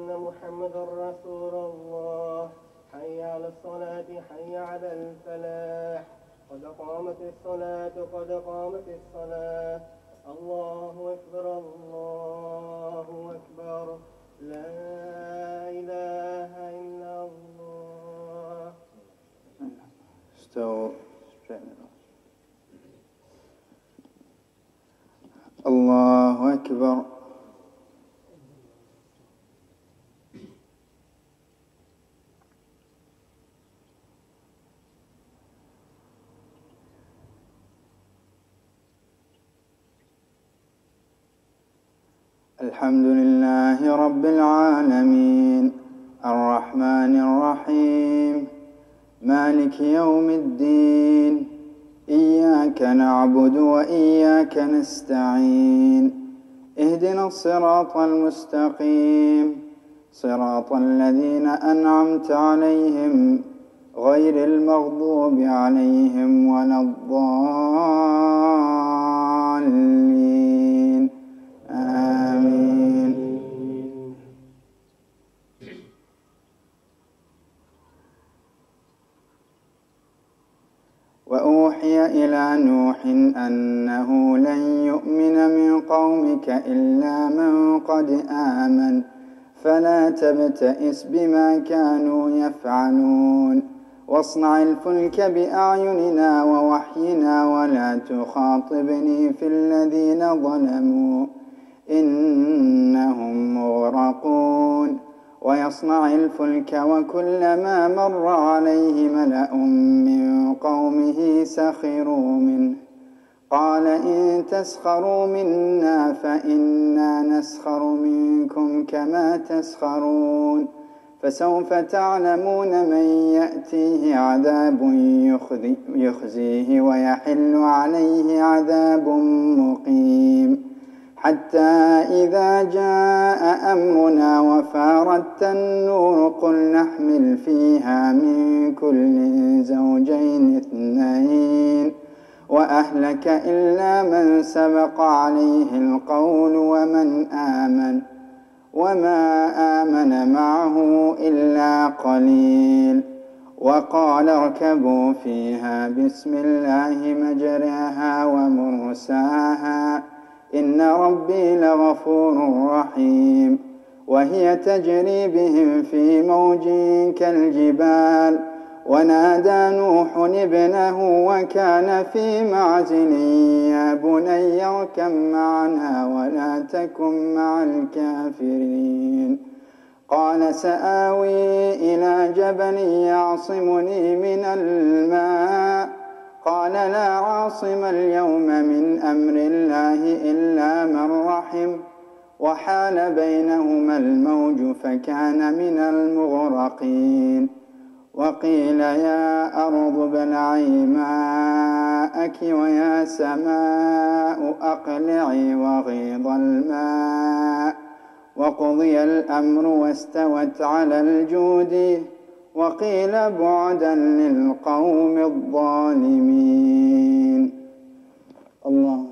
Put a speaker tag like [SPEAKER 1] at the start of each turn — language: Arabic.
[SPEAKER 1] أن محمدا رسول الله. حي على الصلاة حي على الفلاح. قد قامت الصلاة قد قامت الصلاة. الله أكبر الله أكبر. لا إله إلا الله.
[SPEAKER 2] استووا. الله أكبر. الحمد لله رب العالمين الرحمن الرحيم مالك يوم الدين إياك نعبد وإياك نستعين اهدنا الصراط المستقيم صراط الذين أنعمت عليهم غير المغضوب عليهم ولا الضالين آمين. وأوحي إلى نوح أنه لن يؤمن من قومك إلا من قد آمن فلا تبتئس بما كانوا يفعلون واصنع الفلك بأعيننا ووحينا ولا تخاطبني في الذين ظلموا إنهم مغرقون. ويصنع الفلك وكلما مر عليه ملأ من قومه سخروا منه قال إن تسخروا منا فإنا نسخر منكم كما تسخرون فسوف تعلمون من يأتيه عذاب يخزيه ويحل عليه عذاب مقيم حتى إذا جاء أمرنا وفارت النور قل نحمل فيها من كل زوجين اثنين وأهلك إلا من سبق عليه القول ومن آمن وما آمن معه إلا قليل. وقال اركبوا فيها بسم الله مجريها ومرساها إن ربي لغفور رحيم. وهي تجري بهم في موج كالجبال ونادى نوح ابنه وكان في معزل يا بني اركب معنا ولا تكن مع الكافرين قال سآوي إلى جبل يعصمني من الماء قال لا عاصم اليوم من أمر الله إلا من رحم وحال بينهما الموج فكان من المغرقين. وقيل يا أرض ابلعي ماءك ويا سماء أقلعي وغيض الماء وقضي الأمر واستوت على الجود وقيل بعدا للقوم الظالمين. الله